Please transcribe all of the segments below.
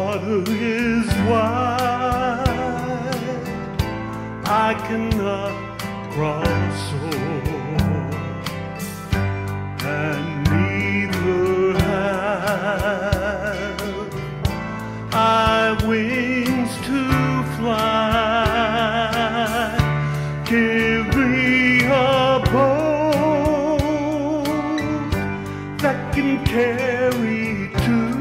water is wide, I cannot cross over, and neither have I wings to fly. Give me a boat that can carry two,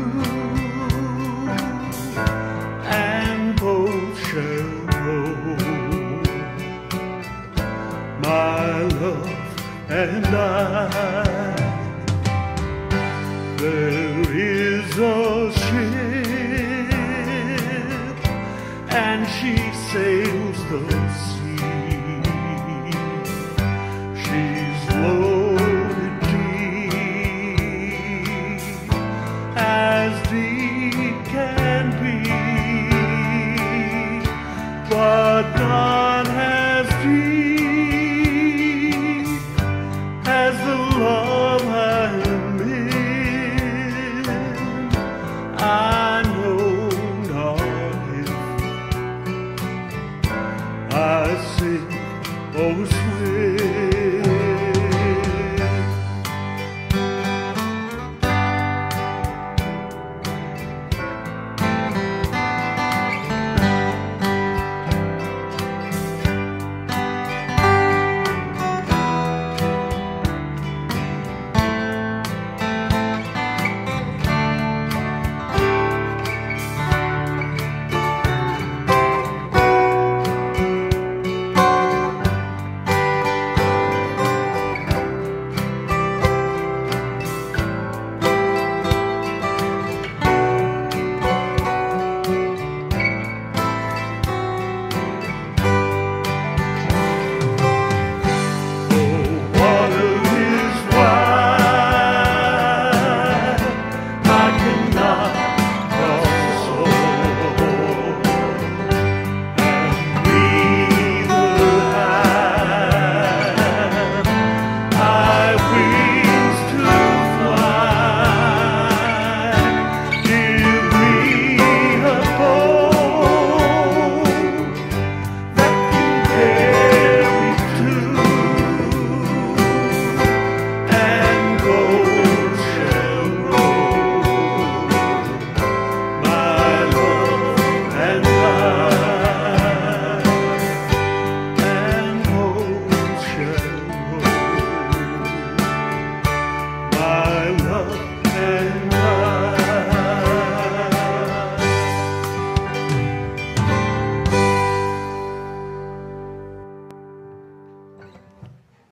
and both shall row, my love and I. There is a ship, and she sails the sea.